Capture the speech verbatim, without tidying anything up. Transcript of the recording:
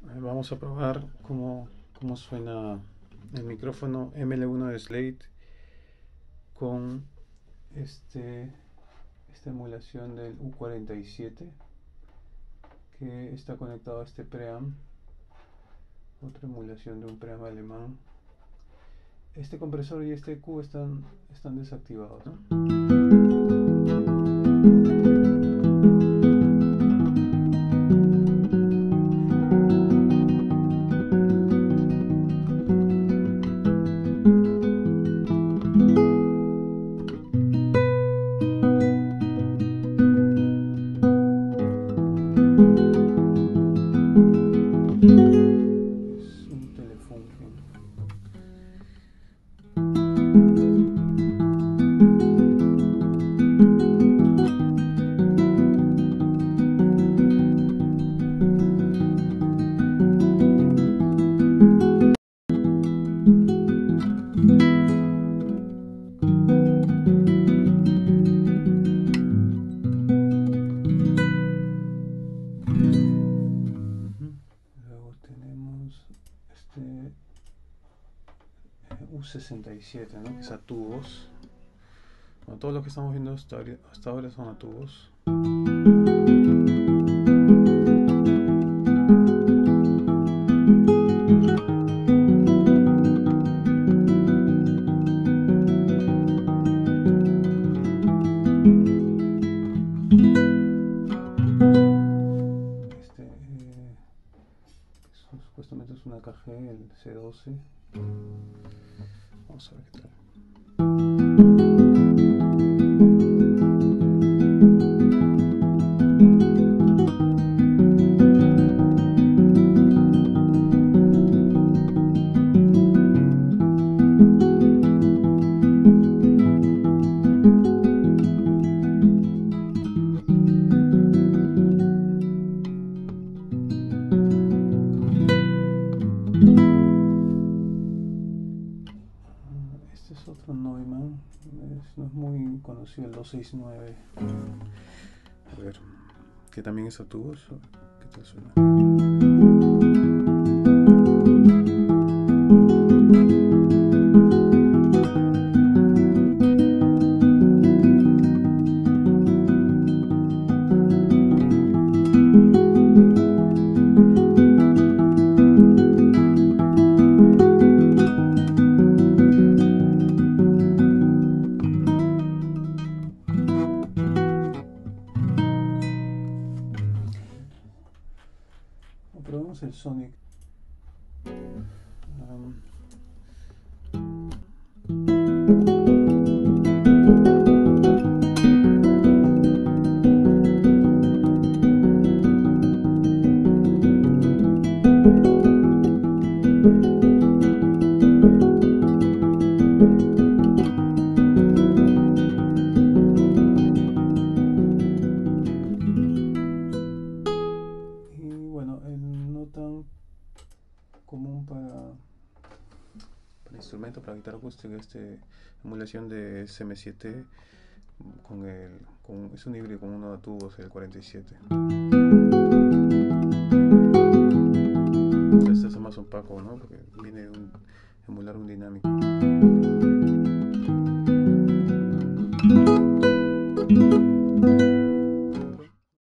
Eh, Vamos a probar cómo, cómo suena el micrófono M L uno de Slate con este, esta emulación del U cuarenta y siete que está conectado a este preamp, otra emulación de un preamp alemán. Este compresor y este E Q están, están desactivados, ¿no? Es un Telefunken. Luego tenemos este U sesenta y siete, ¿no? Que es a tubos. Bueno, todo lo que estamos viendo hasta ahora, hasta ahora son a tubos. Este eh, es- supuestamente es una K G, el C doce. Vamos a ver qué tal. Este es otro Neumann, es- no es muy conocido, el doscientos sesenta y nueve. A ver, que también es a tubos. ¿Qué tal suena? Probemos el Sonic. Um, y bueno, el no tan común para, para instrumento, para guitarra acústica, este emulación de S M siete con el, con, es un híbrido con uno de tubos, el cuarenta y siete. Este es más opaco, ¿no? Porque viene de un, emular un dinámico.